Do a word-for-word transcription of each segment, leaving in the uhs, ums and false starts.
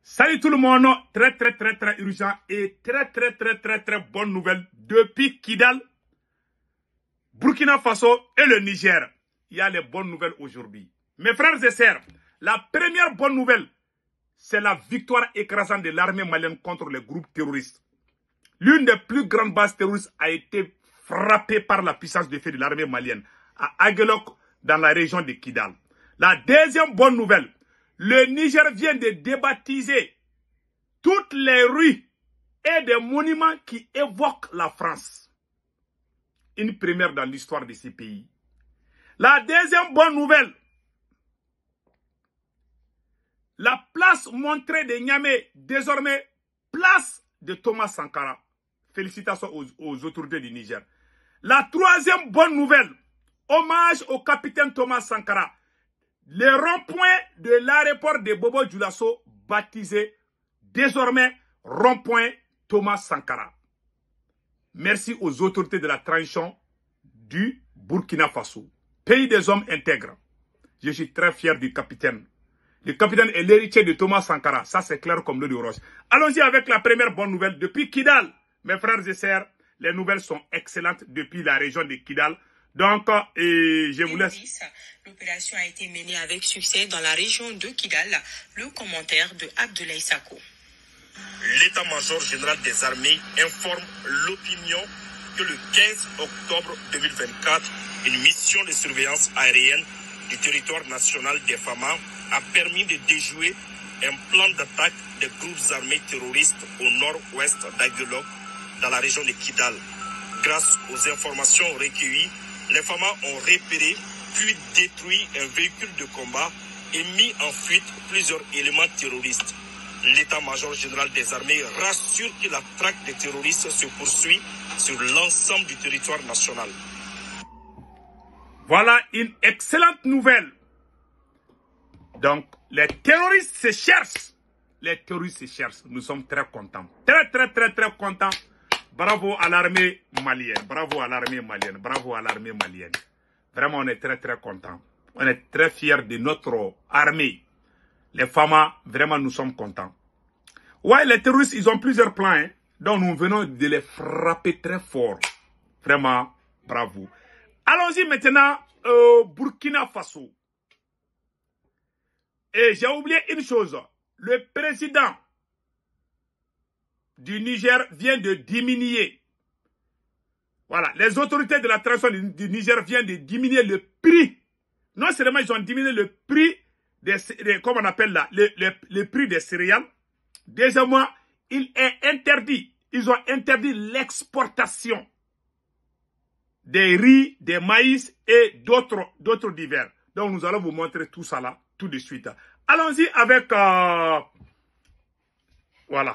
Salut tout le monde, très très très très urgent et très très très très très bonne nouvelle depuis Kidal, Burkina Faso et le Niger. Il y a les bonnes nouvelles aujourd'hui. Mes frères et sœurs, la première bonne nouvelle, c'est la victoire écrasante de l'armée malienne contre les groupes terroristes. L'une des plus grandes bases terroristes a été frappée par la puissance de feu de l'armée malienne à Aguelok dans la région de Kidal. La deuxième bonne nouvelle, le Niger vient de débaptiser toutes les rues et des monuments qui évoquent la France. Une première dans l'histoire de ces pays. La deuxième bonne nouvelle, la place montrée de Niamey, désormais place de Thomas Sankara. Félicitations aux, aux autorités du Niger. La troisième bonne nouvelle, hommage au capitaine Thomas Sankara. Le rond-point de l'aéroport de Bobo Dioulasso, baptisé désormais rond-point Thomas Sankara. Merci aux autorités de la transition du Burkina Faso, pays des hommes intègres. Je suis très fier du capitaine. Le capitaine est l'héritier de Thomas Sankara. Ça, c'est clair comme l'eau de roche. Allons-y avec la première bonne nouvelle. Depuis Kidal, mes frères et sœurs, les nouvelles sont excellentes depuis la région de Kidal. Donc, et je vous laisse. L'opération a été menée avec succès dans la région de Kidal. Le commentaire de Abdoulaye Sako. L'état-major général des armées informe l'opinion que le quinze octobre deux mille vingt-quatre, une mission de surveillance aérienne du territoire national des Fama a permis de déjouer un plan d'attaque des groupes armés terroristes au nord-ouest d'Aguelok, dans la région de Kidal. Grâce aux informations recueillies, les Fama ont repéré puis détruit un véhicule de combat et mis en fuite plusieurs éléments terroristes. L'état-major général des armées rassure que la traque des terroristes se poursuit sur l'ensemble du territoire national. Voilà une excellente nouvelle. Donc, les terroristes se cherchent. Les terroristes se cherchent. Nous sommes très contents. Très, très, très, très contents. Bravo à l'armée malienne. Bravo à l'armée malienne. Bravo à l'armée malienne. Vraiment, on est très, très contents. On est très fiers de notre armée. Les femmes, vraiment, nous sommes contents. Ouais, les terroristes, ils ont plusieurs plans. Hein. Donc, nous venons de les frapper très fort. Vraiment, bravo. Allons-y maintenant au Burkina Faso. Et j'ai oublié une chose. Le président du Niger vient de diminuer. Voilà, les autorités de la transition du Niger viennent de diminuer le prix. Non seulement ils ont diminué le prix des, des comment on appelle là, le, le, le prix des céréales. Deuxièmement, il est interdit. Ils ont interdit l'exportation des riz, des maïs et d'autres d'autres divers. Donc nous allons vous montrer tout ça là, tout de suite. Allons-y avec euh, voilà.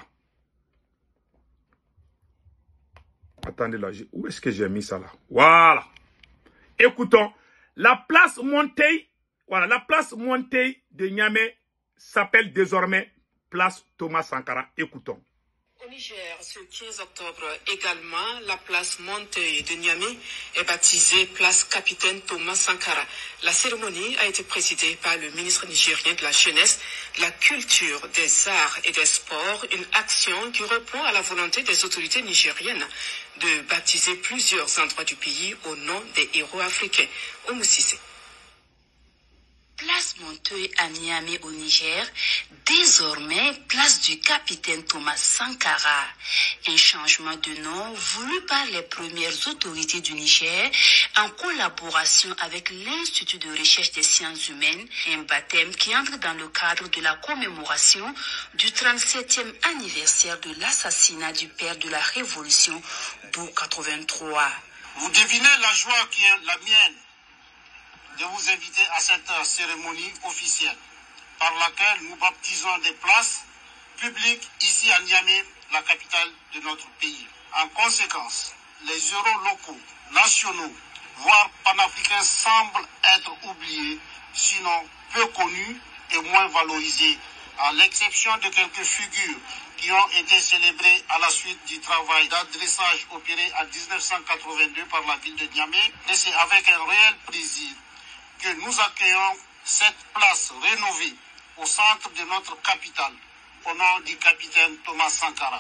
Attendez là, où est-ce que j'ai mis ça là? Voilà. Écoutons, la place Montey, voilà, la place Montey de Niamey s'appelle désormais place Thomas Sankara. Écoutons. Au Niger, ce quinze octobre également, la place Montey de Niamey est baptisée place Capitaine Thomas Sankara. La cérémonie a été présidée par le ministre nigérien de la Jeunesse, la Culture, des Arts et des Sports, une action qui répond à la volonté des autorités nigériennes de baptiser plusieurs endroits du pays au nom des héros africains. Oumou Cissé. Place Montey à Niamey au Niger, désormais place du capitaine Thomas Sankara. Un changement de nom voulu par les premières autorités du Niger en collaboration avec l'Institut de recherche des sciences humaines, un baptême qui entre dans le cadre de la commémoration du trente-septième anniversaire de l'assassinat du père de la Révolution, d'O quatre-vingt-trois. Vous devinez la joie qui est la mienne de vous inviter à cette cérémonie officielle par laquelle nous baptisons des places publiques ici à Niamey, la capitale de notre pays. En conséquence, les héros locaux, nationaux, voire panafricains semblent être oubliés, sinon peu connus et moins valorisés, à l'exception de quelques figures qui ont été célébrées à la suite du travail d'adressage opéré en mille neuf cent quatre-vingt-deux par la ville de Niamey. Et c'est avec un réel plaisir que nous accueillons cette place rénovée au centre de notre capitale, au nom du capitaine Thomas Sankara.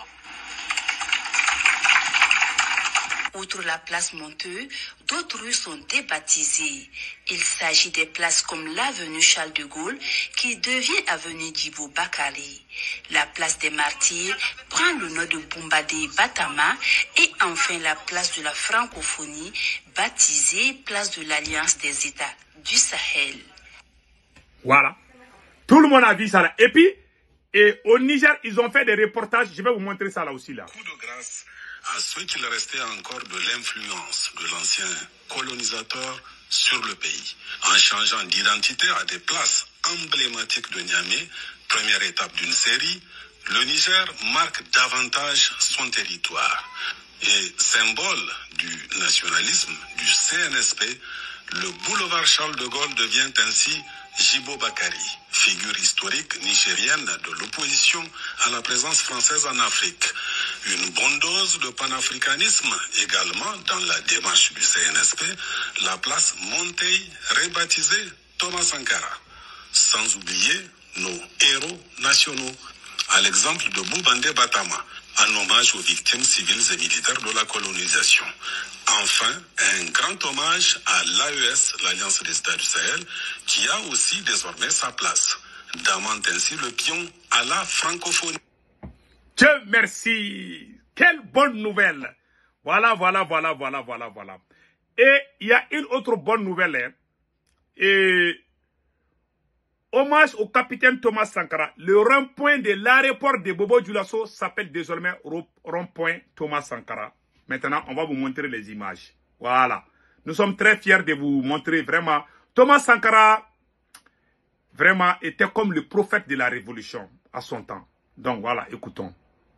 Outre la place Monteux, d'autres rues sont débaptisées. Il s'agit des places comme l'avenue Charles de Gaulle qui devient avenue Djibo Bakary. La place des Martyrs prend le nom de Boumbadé Batama et enfin la place de la francophonie baptisée place de l'Alliance des États du Sahel. Voilà. Tout le monde a vu ça là. Et puis, et au Niger, ils ont fait des reportages. Je vais vous montrer ça là aussi là. Coup de grâce à ceux qu'il restait encore de l'influence de l'ancien colonisateur sur le pays, en changeant d'identité à des places emblématiques de Niamey, première étape d'une série, le Niger marque davantage son territoire. Et symbole du nationalisme du C N S P, le boulevard Charles de Gaulle devient ainsi Djibo Bakary, figure historique nigérienne de l'opposition à la présence française en Afrique. Une bonne dose de panafricanisme également dans la démarche du C N S P, la place Montey rebaptisée Thomas Sankara. Sans oublier nos héros nationaux, à l'exemple de Boubandé Batama, en hommage aux victimes civiles et militaires de la colonisation. Enfin, un grand hommage à l'A E S, l'Alliance des États du Sahel, qui a aussi désormais sa place, damant ainsi le pion à la francophonie. Dieu merci. Quelle bonne nouvelle. Voilà, voilà, voilà, voilà, voilà, voilà. Et il y a une autre bonne nouvelle. Hein. Et hommage au capitaine Thomas Sankara. Le rond-point de l'aéroport de Bobo Dioulasso s'appelle désormais rond-point Thomas Sankara. Maintenant, on va vous montrer les images. Voilà. Nous sommes très fiers de vous montrer vraiment. Thomas Sankara, vraiment, était comme le prophète de la révolution à son temps. Donc voilà, écoutons.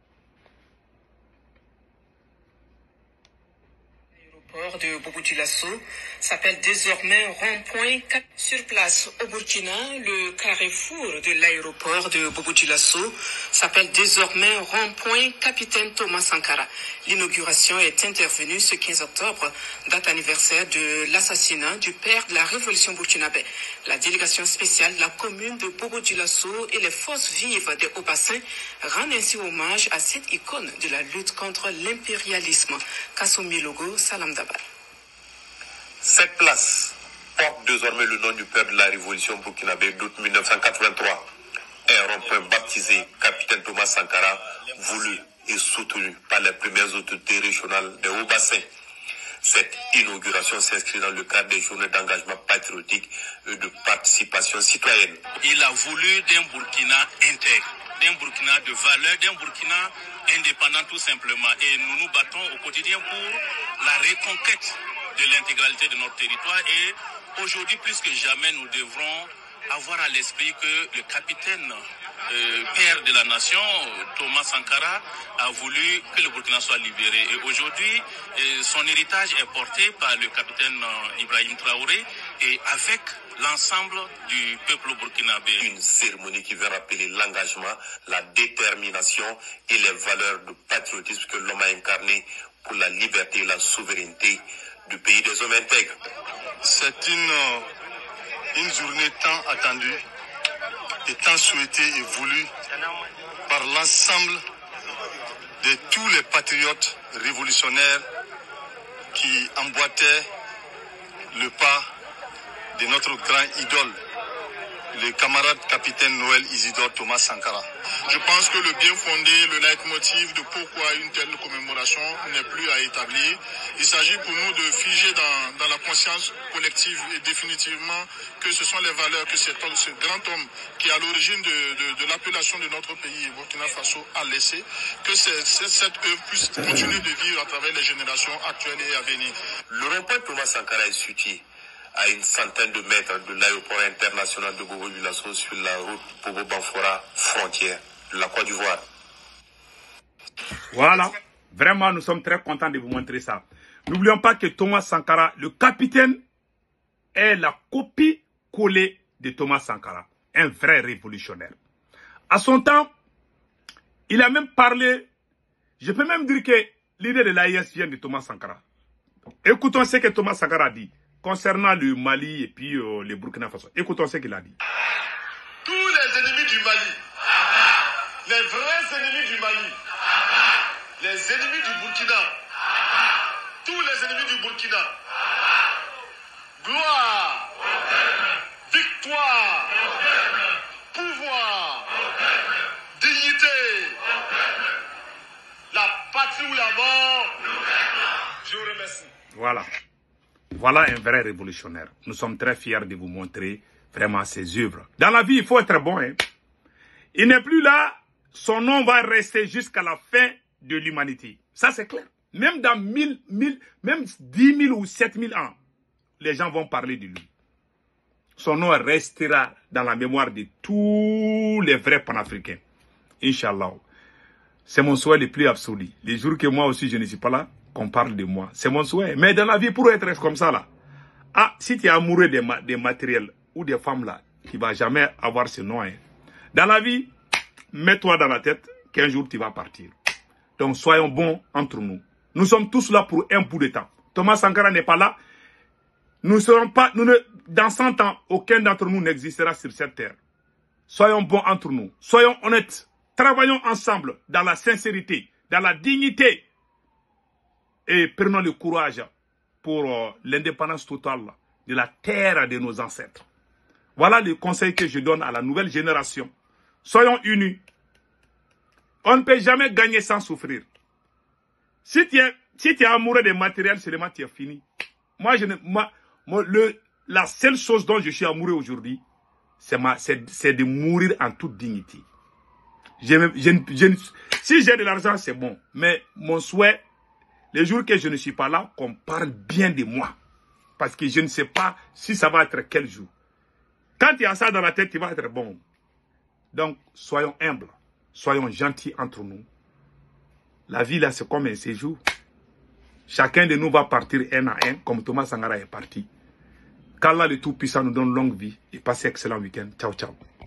L'aéroport de Bobo Dioulasso s'appelle désormais rond-point. Sur place au Burkina, le carrefour de l'aéroport de Bobo Dioulasso s'appelle désormais rond-point Capitaine Thomas Sankara. L'inauguration est intervenue ce quinze octobre, date anniversaire de l'assassinat du père de la révolution burkinabé. La délégation spéciale de la commune de Bobo Dioulasso et les forces vives des Hauts-Bassins rendent ainsi hommage à cette icône de la lutte contre l'impérialisme. Kassoumi Logo, Salam Dabar. Cette place porte désormais le nom du père de la révolution burkinabé d'août mille neuf cent quatre-vingt-trois. Un rond-point baptisé Capitaine Thomas Sankara, voulu et soutenu par les premières autorités régionales des Hauts-Bassins. Cette inauguration s'inscrit dans le cadre des journées d'engagement patriotique et de participation citoyenne. Il a voulu d'un Burkina intègre, d'un Burkina de valeur, d'un Burkina indépendant tout simplement. Et nous nous battons au quotidien pour la reconquête de l'intégralité de notre territoire. Et aujourd'hui, plus que jamais, nous devrons avoir à l'esprit que le capitaine euh, père de la nation, Thomas Sankara, a voulu que le Burkina soit libéré. Et aujourd'hui, euh, son héritage est porté par le capitaine euh, Ibrahim Traoré et avec l'ensemble du peuple burkinabé. Une cérémonie qui va rappeler l'engagement, la détermination et les valeurs de patriotisme que l'homme a incarné pour la liberté et la souveraineté du pays des hommes intègres. C'est une, une journée tant attendue et tant souhaitée et voulue par l'ensemble de tous les patriotes révolutionnaires qui emboîtaient le pas de notre grand idole, le camarade capitaine Noël Isidore Thomas Sankara. Je pense que le bien fondé, le leitmotiv de pourquoi une telle commémoration n'est plus à établir. Il s'agit pour nous de figer dans, dans la conscience collective et définitivement que ce sont les valeurs que cet homme, ce grand homme qui est à l'origine de, de, de l'appellation de notre pays, Burkina Faso, a laissé, que c'est, c'est, cette œuvre puisse continuer de vivre à travers les générations actuelles et à venir. Le rond-point Thomas Sankara est situé à une centaine de mètres de l'aéroport international de Bobo Dioulasso sur la route Bobo-Banfora, frontière de la Côte d'Ivoire. Voilà, vraiment nous sommes très contents de vous montrer ça. N'oublions pas que Thomas Sankara, le capitaine, est la copie collée de Thomas Sankara, un vrai révolutionnaire. À son temps, il a même parlé, je peux même dire que l'idée de l'A I S vient de Thomas Sankara. Écoutons ce que Thomas Sankara a dit concernant le Mali et puis euh, le Burkina Faso. Écoutons ce qu'il a dit. Tous les ennemis du Mali, Les vrais ennemis du Mali, les ennemis du Burkina, tous les ennemis du Burkina. Gloire, victoire, pouvoir, dignité, la patrie ou la mort. Je vous remercie. Voilà. Voilà un vrai révolutionnaire. Nous sommes très fiers de vous montrer vraiment ses œuvres. Dans la vie, il faut être bon. Hein. Il n'est plus là. Son nom va rester jusqu'à la fin de l'humanité. Ça, c'est clair. Même dans mille, mille, même dix mille ou sept mille ans, les gens vont parler de lui. Son nom restera dans la mémoire de tous les vrais panafricains. Inch'Allah. C'est mon souhait le plus absolu. Les jours que moi aussi je ne suis pas là, qu'on parle de moi. C'est mon souhait. Mais dans la vie, pour être comme ça là, ah, si tu es amoureux des, ma des matériels ou des femmes là, tu ne vas jamais avoir ce nom. Hein. Dans la vie, mets-toi dans la tête qu'un jour tu vas partir. Donc soyons bons entre nous. Nous sommes tous là pour un bout de temps. Thomas Sankara n'est pas là. Nous serons pas, nous ne, dans cent ans, aucun d'entre nous n'existera sur cette terre. Soyons bons entre nous. Soyons honnêtes. Travaillons ensemble dans la sincérité, dans la dignité. Et prenons le courage pour euh, l'indépendance totale de la terre de nos ancêtres. Voilà le conseil que je donne à la nouvelle génération. Soyons unis. On ne peut jamais gagner sans souffrir. Si tu es, si tu es amoureux des matériels, seulement tu es fini. Moi, je ne, moi, moi le, la seule chose dont je suis amoureux aujourd'hui, c'est de mourir en toute dignité. Je, je, je, si j'ai de l'argent, c'est bon. Mais mon souhait, les jours que je ne suis pas là, qu'on parle bien de moi. Parce que je ne sais pas si ça va être quel jour. Quand tu as ça dans la tête, tu vas être bon. Donc, soyons humbles. Soyons gentils entre nous. La vie, là, c'est comme un séjour. Chacun de nous va partir un à un, comme Thomas Sankara est parti. Qu'Allah le Tout-Puissant nous donne longue vie et passe un excellent week-end. Ciao, ciao.